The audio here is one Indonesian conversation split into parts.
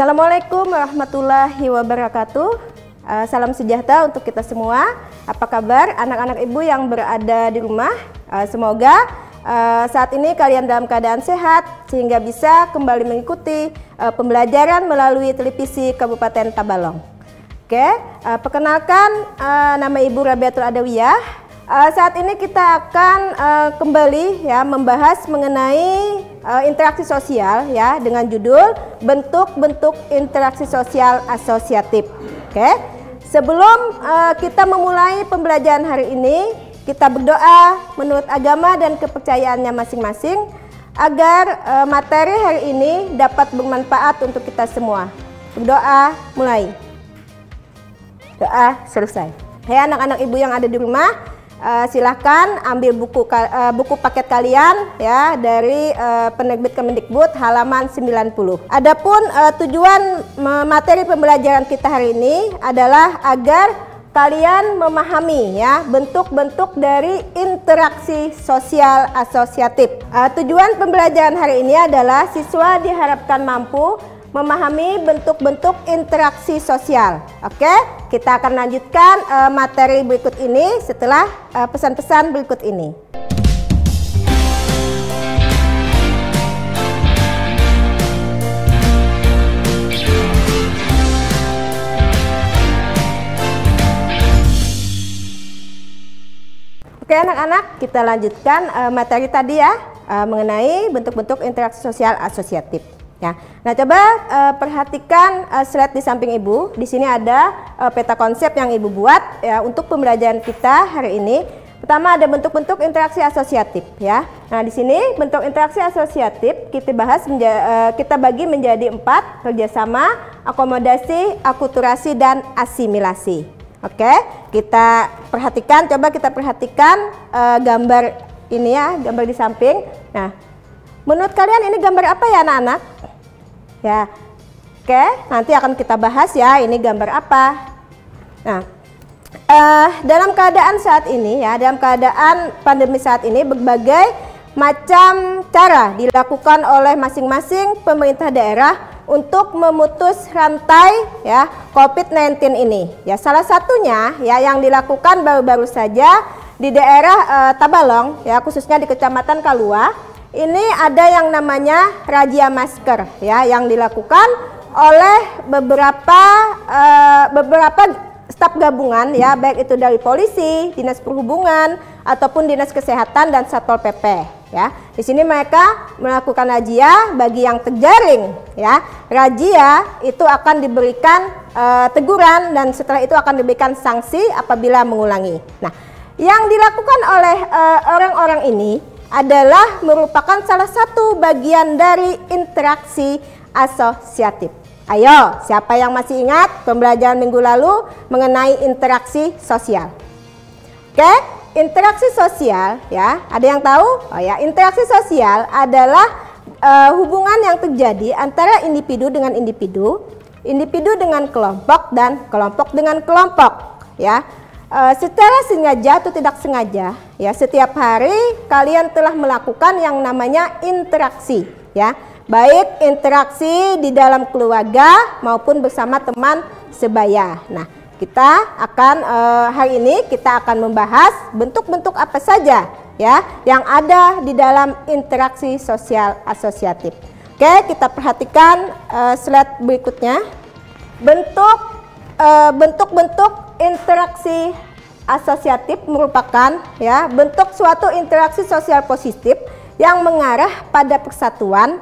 Assalamualaikum warahmatullahi wabarakatuh. Salam sejahtera untuk kita semua. Apa kabar anak-anak ibu yang berada di rumah? Semoga saat ini kalian dalam keadaan sehat sehingga bisa kembali mengikuti pembelajaran melalui televisi Kabupaten Tabalong. Oke, perkenalkan nama Ibu Rabiatul Adawiyah. Saat ini kita akan kembali ya membahas mengenai interaksi sosial ya dengan judul bentuk-bentuk interaksi sosial asosiatif. Oke, sebelum kita memulai pembelajaran hari ini, kita berdoa menurut agama dan kepercayaannya masing-masing agar materi hari ini dapat bermanfaat untuk kita semua. Berdoa mulai. Doa selesai. Hei anak-anak ibu yang ada di rumah, silahkan ambil buku paket kalian ya dari penerbit Kemendikbud halaman 90. Adapun tujuan materi pembelajaran kita hari ini adalah agar kalian memahami ya bentuk-bentuk dari interaksi sosial asosiatif. Tujuan pembelajaran hari ini adalah siswa diharapkan mampu memahami bentuk-bentuk interaksi sosial. Oke, kita akan lanjutkan materi berikut ini setelah pesan-pesan berikut ini. Oke anak-anak, kita lanjutkan materi tadi ya mengenai bentuk-bentuk interaksi sosial asosiatif. Ya, nah coba perhatikan slide di samping ibu. Di sini ada peta konsep yang ibu buat ya untuk pembelajaran kita hari ini. Pertama ada bentuk-bentuk interaksi asosiatif ya. Nah di sini bentuk interaksi asosiatif kita bahas kita bagi menjadi 4: kerjasama, akomodasi, akulturasi, dan asimilasi. Oke, kita perhatikan. Coba kita perhatikan gambar ini ya, gambar di samping. Nah, menurut kalian ini gambar apa ya anak-anak? Ya, oke, nanti akan kita bahas ya ini gambar apa. Nah, dalam keadaan saat ini ya, dalam keadaan pandemi saat ini berbagai macam cara dilakukan oleh masing-masing pemerintah daerah untuk memutus rantai ya COVID-19 ini. Ya, salah satunya ya yang dilakukan baru-baru saja di daerah Tabalong ya, khususnya di Kecamatan Kalua. Ini ada yang namanya razia masker ya yang dilakukan oleh beberapa staf gabungan ya, baik itu dari polisi, dinas perhubungan ataupun dinas kesehatan dan satpol pp ya. Di sini mereka melakukan razia bagi yang terjaring ya. Razia itu akan diberikan teguran dan setelah itu akan diberikan sanksi apabila mengulangi. Nah, yang dilakukan oleh orang-orang ini adalah merupakan salah satu bagian dari interaksi asosiatif. Ayo, siapa yang masih ingat pembelajaran minggu lalu mengenai interaksi sosial? Oke, interaksi sosial ya, ada yang tahu? Oh ya, interaksi sosial adalah hubungan yang terjadi antara individu dengan individu, individu dengan kelompok, dan kelompok dengan kelompok ya. Secara sengaja atau tidak sengaja ya, setiap hari kalian telah melakukan yang namanya interaksi ya, baik interaksi di dalam keluarga maupun bersama teman sebaya. Nah, kita akan hari ini kita akan membahas bentuk-bentuk apa saja ya yang ada di dalam interaksi sosial asosiatif. Oke, kita perhatikan slide berikutnya. Bentuk-bentuk interaksi asosiatif merupakan ya bentuk suatu interaksi sosial positif yang mengarah pada persatuan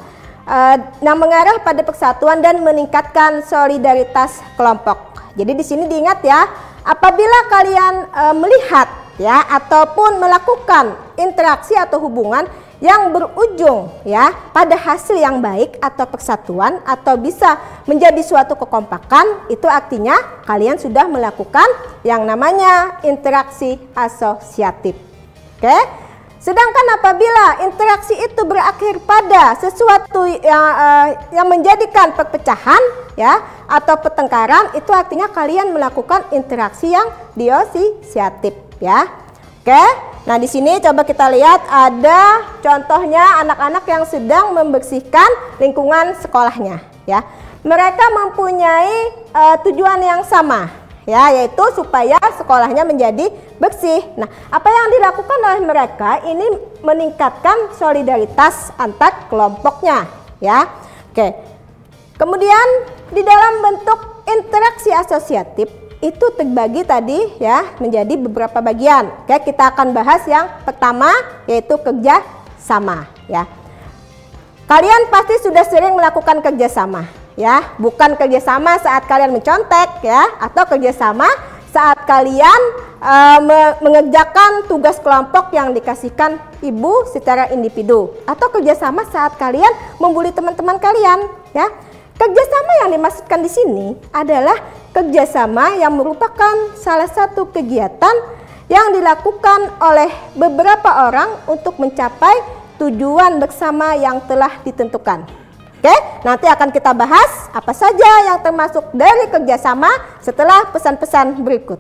dan meningkatkan solidaritas kelompok. Jadi di sini diingat ya, apabila kalian melihat ya ataupun melakukan interaksi atau hubungan yang berujung ya pada hasil yang baik atau persatuan atau bisa menjadi suatu kekompakan, itu artinya kalian sudah melakukan yang namanya interaksi asosiatif. Oke? Sedangkan apabila interaksi itu berakhir pada sesuatu yang menjadikan perpecahan ya atau pertengkaran, itu artinya kalian melakukan interaksi yang disosiatif ya. Oke? Nah, di sini coba kita lihat ada contohnya anak-anak yang sedang membersihkan lingkungan sekolahnya ya. mereka mempunyai tujuan yang sama, ya, yaitu supaya sekolahnya menjadi bersih. Nah, apa yang dilakukan oleh mereka ini meningkatkan solidaritas antar kelompoknya, ya. Oke. Kemudian di dalam bentuk interaksi asosiatif itu terbagi tadi ya menjadi beberapa bagian. Oke, kita akan bahas yang pertama yaitu kerja sama, ya. Kalian pasti sudah sering melakukan kerjasama, ya, bukan kerjasama saat kalian mencontek, ya, atau kerjasama saat kalian mengerjakan tugas kelompok yang dikasihkan ibu secara individu, atau kerjasama saat kalian membuli teman-teman kalian, ya. Kerjasama yang dimaksudkan di sini adalah kerjasama yang merupakan salah satu kegiatan yang dilakukan oleh beberapa orang untuk mencapai tujuan bersama yang telah ditentukan. Oke, nanti akan kita bahas apa saja yang termasuk dari kerjasama setelah pesan-pesan berikut.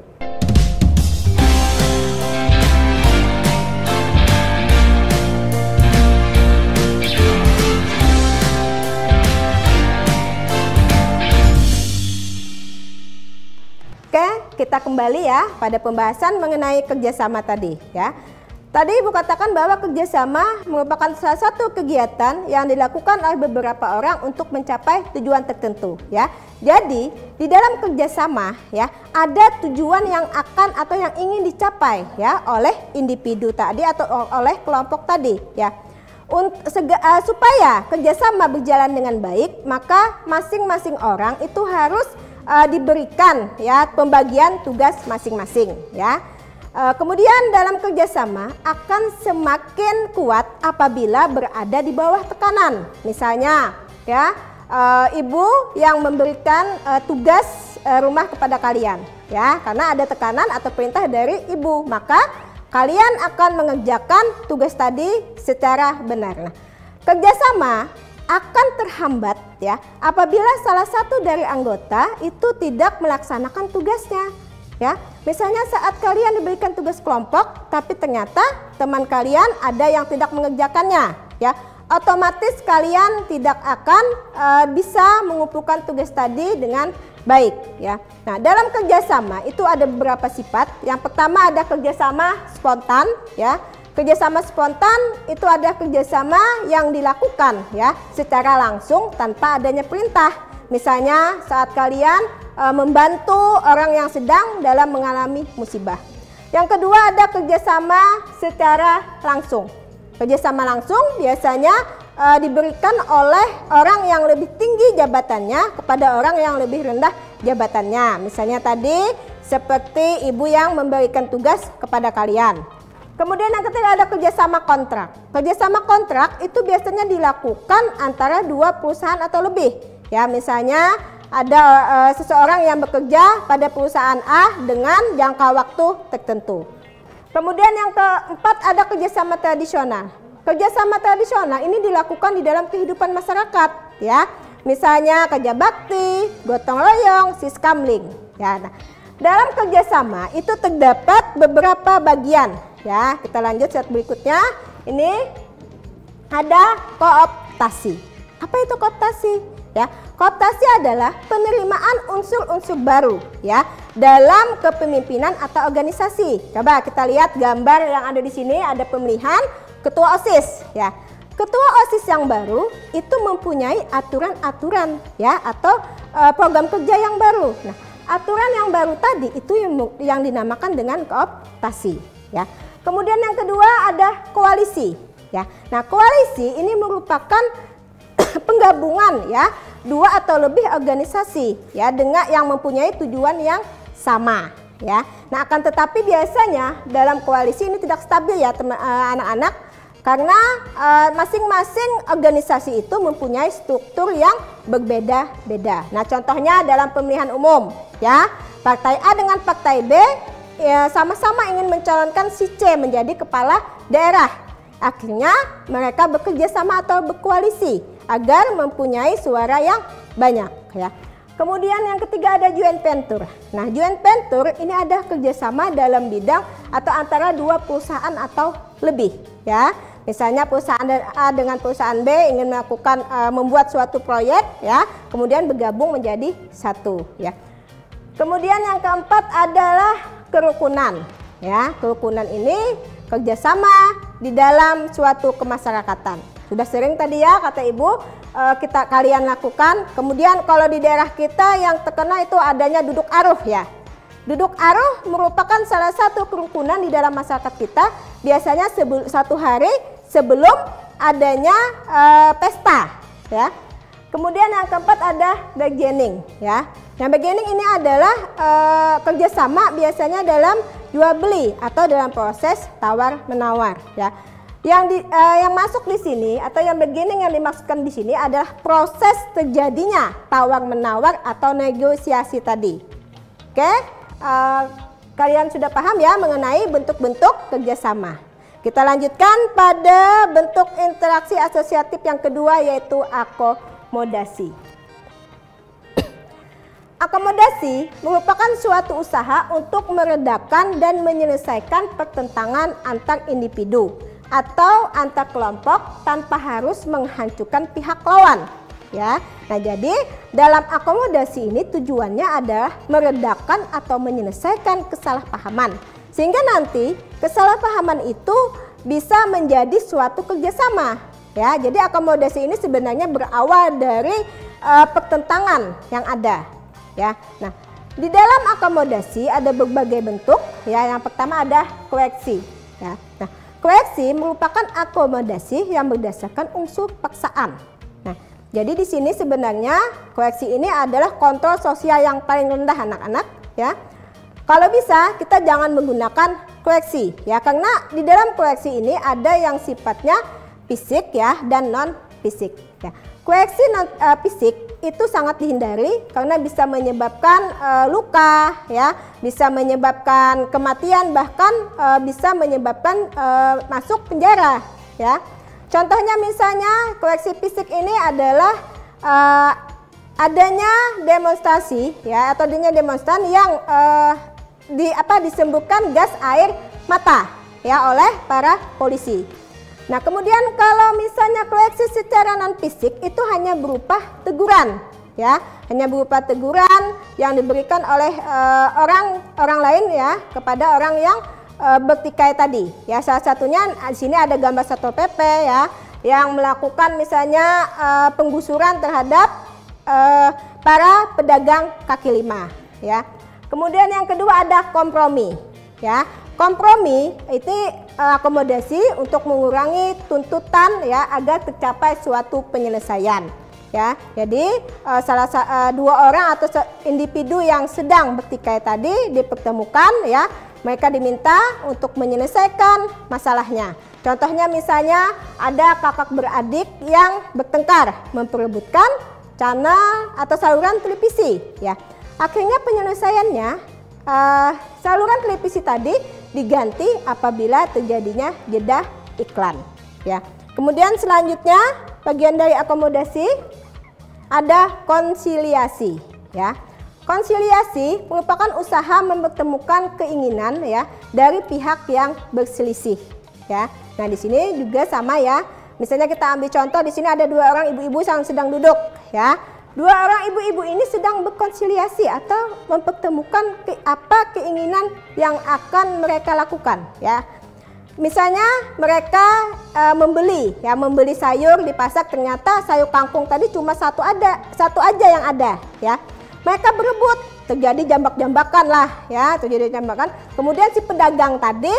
Oke, kita kembali ya pada pembahasan mengenai kerjasama tadi, ya. Tadi Ibu katakan bahwa kerjasama merupakan salah satu kegiatan yang dilakukan oleh beberapa orang untuk mencapai tujuan tertentu, ya. Jadi di dalam kerjasama, ya, ada tujuan yang akan atau yang ingin dicapai, ya, oleh individu tadi atau oleh kelompok tadi, ya. Supaya kerjasama berjalan dengan baik, maka masing-masing orang itu harus diberikan ya pembagian tugas masing-masing, ya. Kemudian dalam kerjasama akan semakin kuat apabila berada di bawah tekanan. Misalnya ya ibu yang memberikan tugas rumah kepada kalian, ya, karena ada tekanan atau perintah dari ibu, maka kalian akan mengerjakan tugas tadi secara benar. Nah, kerjasama akan terhambat ya apabila salah satu dari anggota itu tidak melaksanakan tugasnya, ya. Misalnya saat kalian diberikan tugas kelompok tapi ternyata teman kalian ada yang tidak mengerjakannya, ya, otomatis kalian tidak akan bisa mengumpulkan tugas tadi dengan baik, ya. Nah, dalam kerjasama itu ada beberapa sifat. Yang pertama ada kerjasama spontan, ya. Kerjasama spontan itu ada kerjasama yang dilakukan ya secara langsung tanpa adanya perintah. Misalnya saat kalian membantu orang yang sedang dalam mengalami musibah. Yang kedua ada kerjasama secara langsung. Kerjasama langsung biasanya diberikan oleh orang yang lebih tinggi jabatannya kepada orang yang lebih rendah jabatannya. Misalnya tadi seperti ibu yang memberikan tugas kepada kalian. Kemudian yang ketiga ada kerjasama kontrak. Kerjasama kontrak itu biasanya dilakukan antara dua perusahaan atau lebih. Ya, misalnya ada seseorang yang bekerja pada perusahaan A dengan jangka waktu tertentu. Kemudian yang keempat ada kerjasama tradisional. Kerjasama tradisional ini dilakukan di dalam kehidupan masyarakat, ya. Misalnya kerja bakti, gotong royong, siskamling. Ya, nah, dalam kerjasama itu terdapat beberapa bagian. Ya, kita lanjut slide berikutnya. Ini ada kooptasi. Apa itu kooptasi? Ya, kooptasi adalah penerimaan unsur-unsur baru ya dalam kepemimpinan atau organisasi. Coba kita lihat gambar yang ada di sini, ada pemilihan ketua OSIS ya. Ketua OSIS yang baru itu mempunyai aturan-aturan ya atau program kerja yang baru. Nah, aturan yang baru tadi itu yang dinamakan dengan kooptasi ya. Kemudian yang kedua ada koalisi ya. Nah, koalisi ini merupakan penggabungan ya dua atau lebih organisasi ya dengan yang mempunyai tujuan yang sama ya. Nah, akan tetapi biasanya dalam koalisi ini tidak stabil ya anak-anak karena masing-masing organisasi itu mempunyai struktur yang berbeda-beda. Nah, contohnya dalam pemilihan umum ya, partai A dengan partai B ya sama-sama ingin mencalonkan si C menjadi kepala daerah. Akhirnya mereka bekerja sama atau berkoalisi agar mempunyai suara yang banyak ya. Kemudian yang ketiga ada joint venture. Nah, joint venture ini ada kerjasama dalam bidang atau antara dua perusahaan atau lebih ya. Misalnya perusahaan A dengan perusahaan B ingin melakukan membuat suatu proyek ya, kemudian bergabung menjadi satu ya. Kemudian yang keempat adalah kerukunan ya. Kerukunan ini kerjasama di dalam suatu kemasyarakatan. Sudah sering tadi ya kata Ibu kalian lakukan. Kemudian kalau di daerah kita yang terkena itu adanya duduk aruh ya. Duduk aruh merupakan salah satu kerukunan di dalam masyarakat kita. Biasanya satu hari sebelum adanya pesta ya. Kemudian yang keempat ada bargaining ya. Yang bargaining ini adalah kerjasama biasanya dalam jual beli atau dalam proses tawar menawar ya. Yang masuk di sini atau yang bargaining yang dimaksudkan di sini adalah proses terjadinya tawar menawar atau negosiasi tadi. Oke, kalian sudah paham ya mengenai bentuk-bentuk kerjasama. Kita lanjutkan pada bentuk interaksi asosiatif yang kedua yaitu akomodasi. Akomodasi merupakan suatu usaha untuk meredakan dan menyelesaikan pertentangan antar individu atau antar kelompok tanpa harus menghancurkan pihak lawan ya. Nah, jadi dalam akomodasi ini tujuannya adalah meredakan atau menyelesaikan kesalahpahaman sehingga nanti kesalahpahaman itu bisa menjadi suatu kerjasama ya. Jadi akomodasi ini sebenarnya berawal dari pertentangan yang ada ya. Nah, di dalam akomodasi ada berbagai bentuk ya. Yang pertama ada koeksi ya. Nah, koeksi merupakan akomodasi yang berdasarkan unsur paksaan. Nah, jadi di sini sebenarnya koeksi ini adalah kontrol sosial yang paling rendah anak-anak ya. Kalau bisa kita jangan menggunakan koeksi ya, karena di dalam koeksi ini ada yang sifatnya fisik ya dan non fisik ya. Koeksi non fisik itu sangat dihindari karena bisa menyebabkan luka ya, bisa menyebabkan kematian, bahkan bisa menyebabkan masuk penjara ya. Contohnya misalnya koeksi fisik ini adalah adanya demonstrasi ya, atau adanya demonstran yang disemburkan gas air mata ya oleh para polisi. Nah, kemudian kalau misalnya koeksi secara non fisik itu hanya berupa teguran ya, hanya berupa teguran yang diberikan oleh orang lain ya kepada orang yang bertikai tadi ya. Salah satunya di sini ada gambar Satpol PP ya yang melakukan misalnya penggusuran terhadap para pedagang kaki lima ya. Kemudian yang kedua ada kompromi ya. Kompromi itu akomodasi untuk mengurangi tuntutan ya agar tercapai suatu penyelesaian ya. Jadi dua orang atau individu yang sedang bertikai tadi dipertemukan ya. Mereka diminta untuk menyelesaikan masalahnya. Contohnya misalnya ada kakak beradik yang bertengkar memperebutkan channel atau saluran televisi ya. Akhirnya penyelesaiannya saluran televisi tadi diganti apabila terjadinya jeda iklan ya. Kemudian selanjutnya bagian dari akomodasi ada konsiliasi ya. Konsiliasi merupakan usaha mempertemukan keinginan ya dari pihak yang berselisih ya. Nah, di sini juga sama ya. Misalnya kita ambil contoh, di sini ada dua orang ibu-ibu yang sedang duduk ya. Dua orang ibu-ibu ini sedang berkonsiliasi atau mempertemukan apa keinginan yang akan mereka lakukan ya. Misalnya mereka membeli sayur di pasar, ternyata sayur kangkung tadi cuma satu aja yang ada ya. Mereka berebut, terjadi jambak-jambakan lah ya, Kemudian si pedagang tadi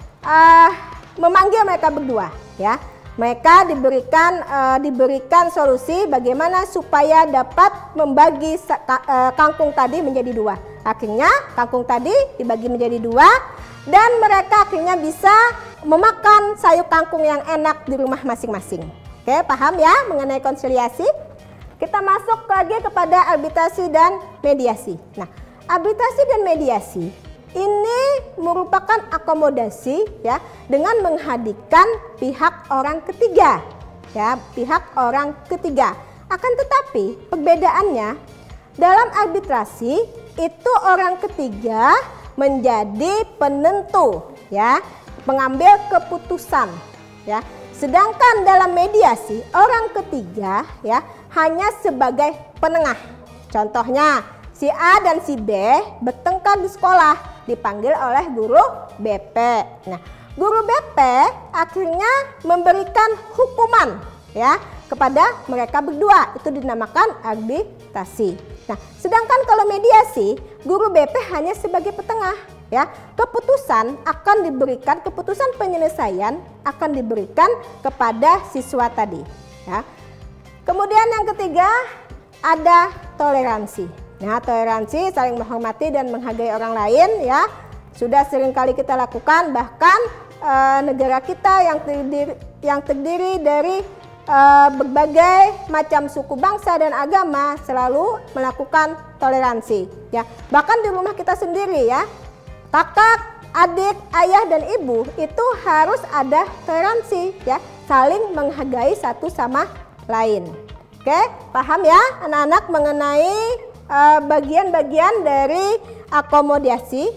memanggil mereka berdua ya. Mereka diberikan solusi bagaimana supaya dapat membagi kangkung tadi menjadi dua. Akhirnya kangkung tadi dibagi menjadi dua dan mereka akhirnya bisa memakan sayur kangkung yang enak di rumah masing-masing. Oke, paham ya mengenai konsiliasi? Kita masuk lagi kepada arbitrasi dan mediasi. Nah, arbitrasi dan mediasi ini merupakan akomodasi ya dengan menghadirkan pihak orang ketiga ya, pihak orang ketiga. Akan tetapi perbedaannya dalam arbitrasi itu orang ketiga menjadi penentu ya, pengambil keputusan ya. Sedangkan dalam mediasi orang ketiga ya hanya sebagai penengah. Contohnya si A dan si B bertengkar di sekolah, dipanggil oleh guru BP. Nah, guru BP akhirnya memberikan hukuman ya kepada mereka berdua, itu dinamakan arbitrasi. Nah, sedangkan kalau mediasi, guru BP hanya sebagai petengah ya. Keputusan akan diberikan, keputusan penyelesaian akan diberikan kepada siswa tadi ya. Kemudian yang ketiga ada toleransi. Nah, toleransi saling menghormati dan menghargai orang lain ya. Sudah sering kali kita lakukan, bahkan negara kita yang terdiri dari berbagai macam suku, bangsa dan agama selalu melakukan toleransi ya. Bahkan di rumah kita sendiri ya, kakak, adik, ayah dan ibu itu harus ada toleransi ya, saling menghargai satu sama lain. Oke, paham ya anak-anak mengenai bagian-bagian dari akomodasi.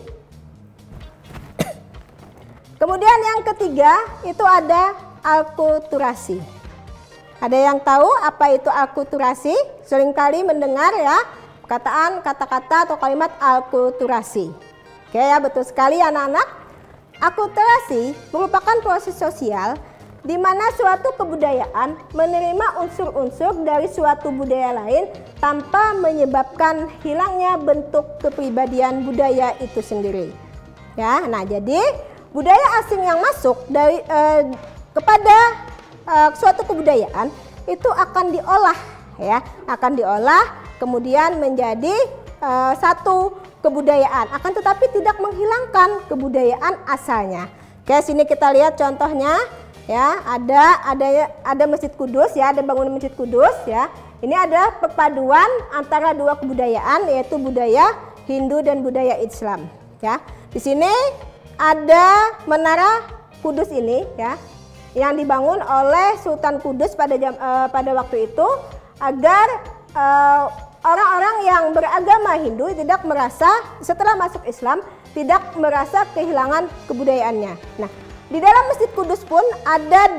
Kemudian yang ketiga itu ada alkulturasi. Ada yang tahu apa itu alkulturasi? Seringkali mendengar ya perkataan, kata-kata atau kalimat alkulturasi. Oke ya, betul sekali anak-anak. Akulturasi merupakan proses sosial di mana suatu kebudayaan menerima unsur-unsur dari suatu budaya lain tanpa menyebabkan hilangnya bentuk kepribadian budaya itu sendiri. Ya, nah jadi budaya asing yang masuk dari kepada suatu kebudayaan itu akan diolah ya, akan diolah kemudian menjadi satu kebudayaan, akan tetapi tidak menghilangkan kebudayaan asalnya. Oke, sini kita lihat contohnya ya, ada Masjid Kudus ya, ada bangunan Masjid Kudus ya. Ini ada perpaduan antara dua kebudayaan, yaitu budaya Hindu dan budaya Islam ya. Di sini ada Menara Kudus ini ya, yang dibangun oleh Sultan Kudus pada waktu itu agar orang-orang yang beragama Hindu tidak merasa, setelah masuk Islam tidak merasa kehilangan kebudayaannya. Nah, di dalam Masjid Kudus pun ada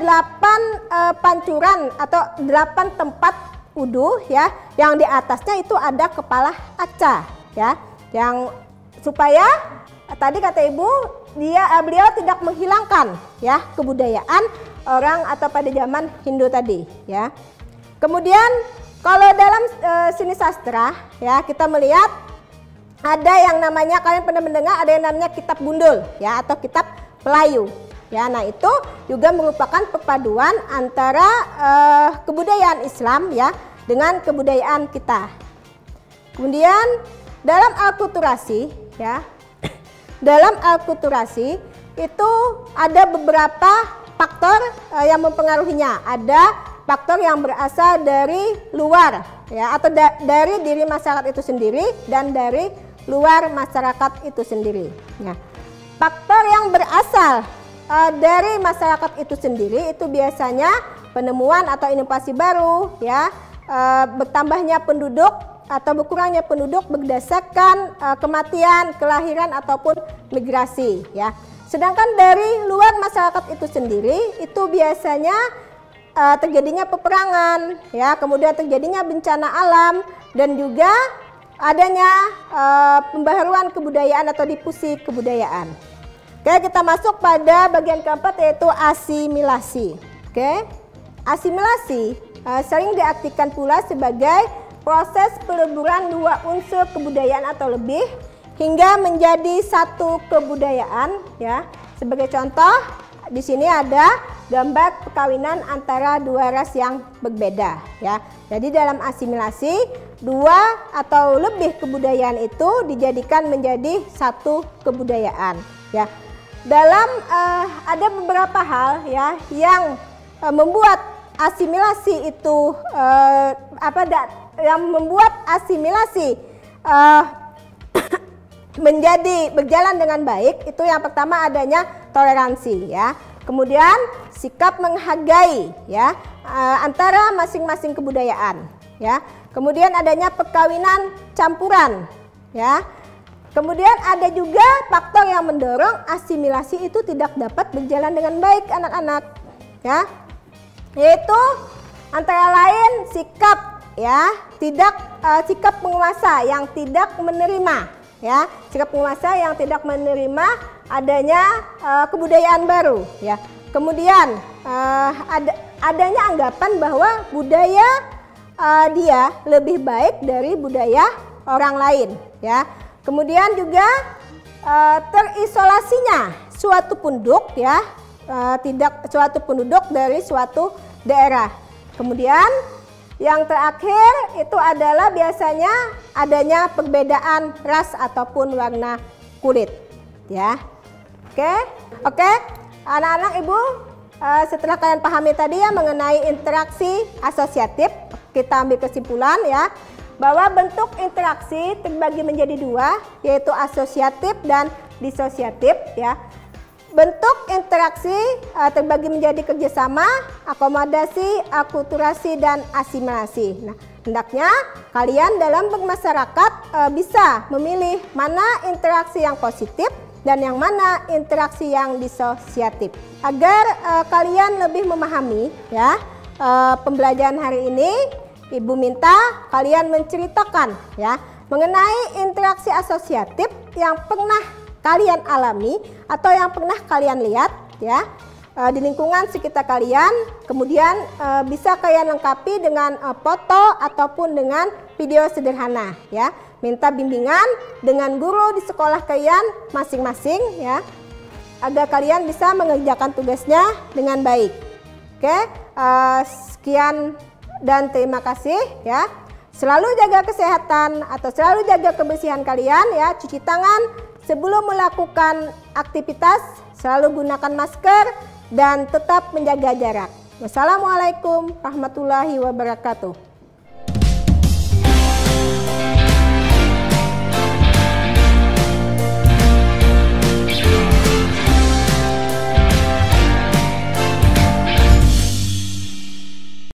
8 pancuran atau 8 tempat wudhu ya, yang di atasnya itu ada kepala aca ya, yang supaya tadi kata ibu beliau tidak menghilangkan ya kebudayaan orang atau pada zaman Hindu tadi ya. Kemudian kalau dalam seni sastra ya, kita melihat ada yang namanya, kalian pernah mendengar ada yang namanya kitab gundul ya, atau kitab pelayu ya. Nah, itu juga merupakan perpaduan antara kebudayaan Islam ya dengan kebudayaan kita. Kemudian dalam alkulturasi ya, dalam alkulturasi itu ada beberapa faktor yang mempengaruhinya. Ada faktor yang berasal dari luar ya, atau dari diri masyarakat itu sendiri dan dari luar masyarakat itu sendiri. Nah, faktor yang berasal dari masyarakat itu sendiri itu biasanya penemuan atau inovasi baru ya, bertambahnya penduduk atau berkurangnya penduduk berdasarkan kematian, kelahiran ataupun migrasi ya. Sedangkan dari luar masyarakat itu sendiri itu biasanya terjadinya peperangan ya, kemudian terjadinya bencana alam dan juga adanya pembaharuan kebudayaan atau difusi kebudayaan. Oke, kita masuk pada bagian keempat, yaitu asimilasi. Oke, asimilasi sering diartikan pula sebagai proses peleburan dua unsur kebudayaan atau lebih hingga menjadi satu kebudayaan ya. Sebagai contoh, di sini ada gambar perkawinan antara dua ras yang berbeda ya. Jadi dalam asimilasi, dua atau lebih kebudayaan itu dijadikan menjadi satu kebudayaan ya. Dalam ada beberapa hal ya yang membuat asimilasi itu yang membuat asimilasi menjadi berjalan dengan baik. Itu yang pertama adanya toleransi ya, kemudian sikap menghargai ya antara masing-masing kebudayaan ya, kemudian adanya perkawinan campuran ya, kemudian ada juga faktor yang mendorong asimilasi itu tidak dapat berjalan dengan baik anak-anak ya. yaitu antara lain sikap sikap penguasa yang tidak menerima sikap penguasa yang tidak menerima adanya kebudayaan baru Kemudian adanya anggapan bahwa budaya dia lebih baik dari budaya orang lain Kemudian juga terisolasinya suatu penduduk suatu penduduk dari suatu daerah. Kemudian yang terakhir itu adalah biasanya adanya perbedaan ras ataupun warna kulit Oke, anak-anak Ibu, setelah kalian pahami tadi mengenai interaksi asosiatif, kita ambil kesimpulan bahwa bentuk interaksi terbagi menjadi dua, yaitu asosiatif dan disosiatif Bentuk interaksi terbagi menjadi kerjasama, akomodasi, akulturasi, dan asimilasi. Nah, hendaknya kalian dalam bermasyarakat bisa memilih mana interaksi yang positif dan yang mana interaksi yang disosiatif. Agar kalian lebih memahami pembelajaran hari ini, Ibu minta kalian menceritakan mengenai interaksi asosiatif yang pernah kalian alami atau yang pernah kalian lihat di lingkungan sekitar kalian. Kemudian bisa kalian lengkapi dengan foto ataupun dengan video sederhana Minta bimbingan dengan guru di sekolah kalian masing-masing agar kalian bisa mengerjakan tugasnya dengan baik. Oke, sekian dan terima kasih Selalu jaga kesehatan atau selalu jaga kebersihan kalian cuci tangan sebelum melakukan aktivitas, selalu gunakan masker dan tetap menjaga jarak. Wassalamualaikum warahmatullahi wabarakatuh.